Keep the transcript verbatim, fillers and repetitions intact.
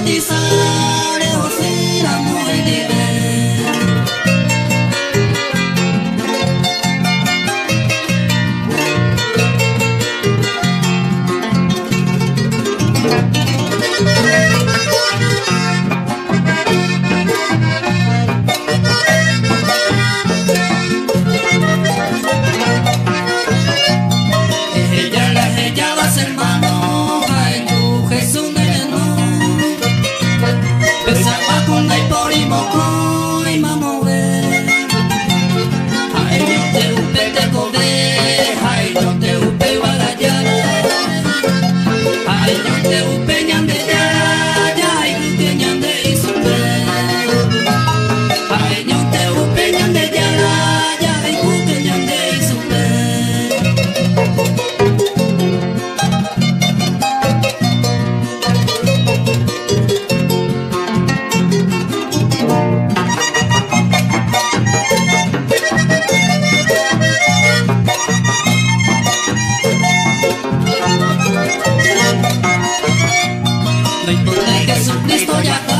sare o sera muy libre. Ella la ella vas hermano, ay tu Jesús de no. Pensaba con la por y moco y mamove. Ay no te upe te code, ay no te upe bagayara. Ay no te upe ñande ya, ya ay tú te ñande y supe. Ay no te upe ñande ya, ya ay tú te ñande y supe. No importa que Jesucristo ya